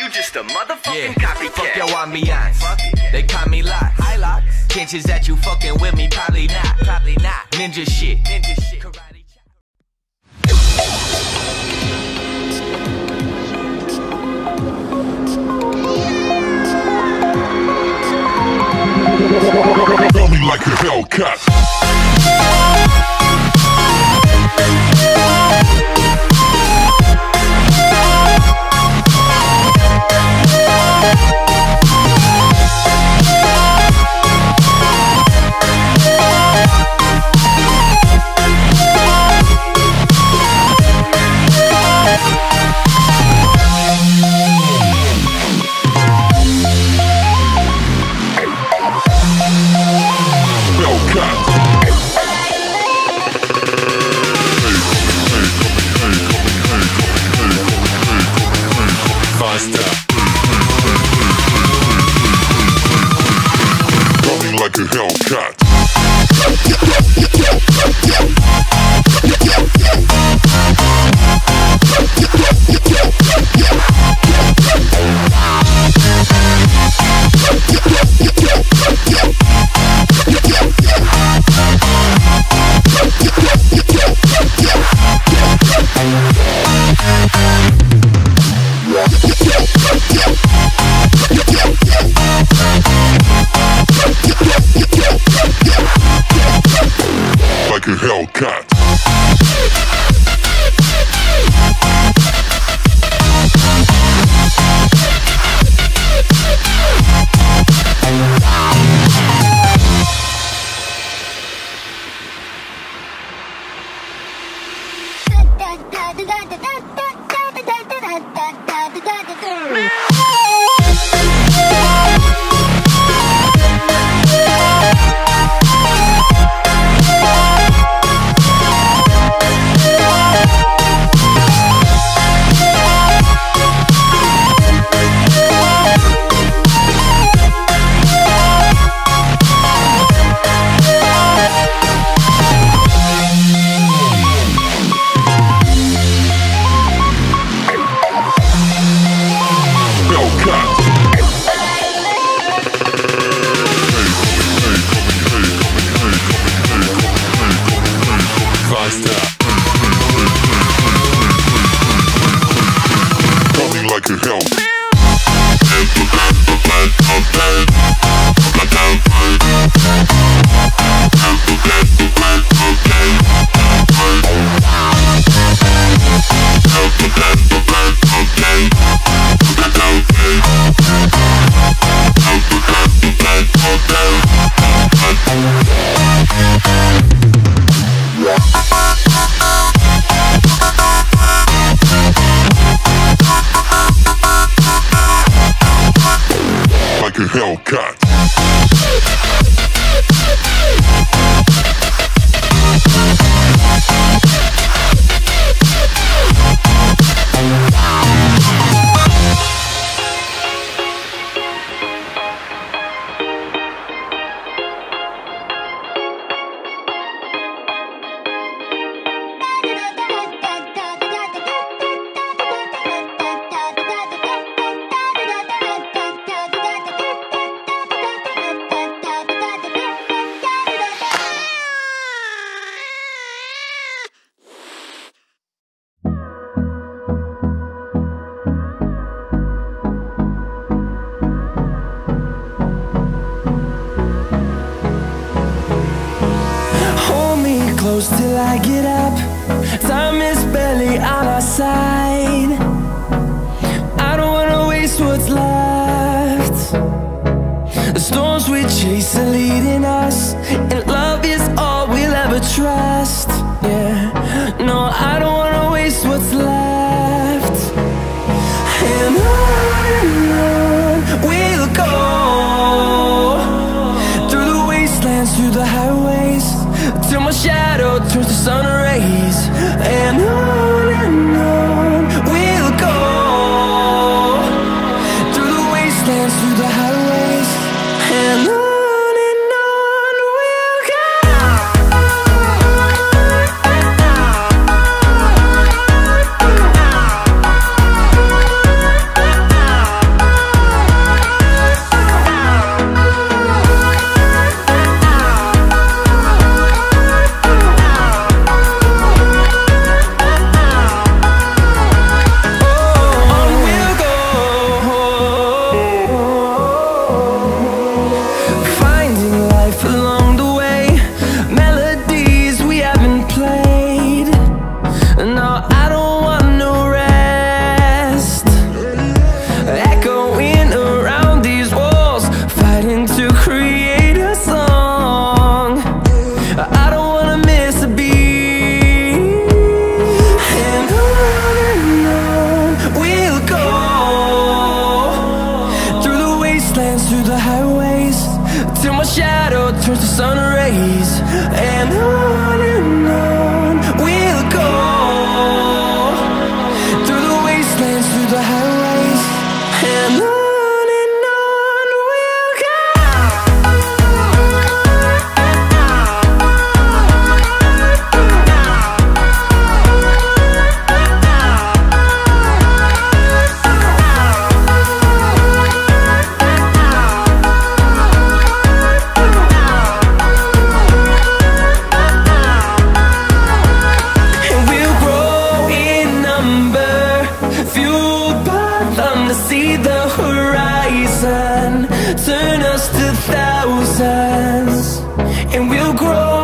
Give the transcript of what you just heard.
you just a motherfucking copycat. Fuck your ambiance. They call me Locks. Chances that you fucking with me, probably not. Ninja shit. Karate chop. Tell me like a Hellcat. Like a Hellcat. Like a Hellcat. Like a Hellcat. Like a Hellcat. Close till I get up. Time is barely on our side. I don't wanna waste what's left. The storms we chase are leading us, and love is all we'll ever trust. Yeah, no, I don't wanna waste what's left. And on we'll go, through the wastelands, through the highways, till my shadow turns to sun rays. And on we'll go, through the wastelands, through the highways. And on we'll go. and on we'll go, through the wastelands, through the highways, and on we'll go. See the horizon turn us to thousands, and we'll grow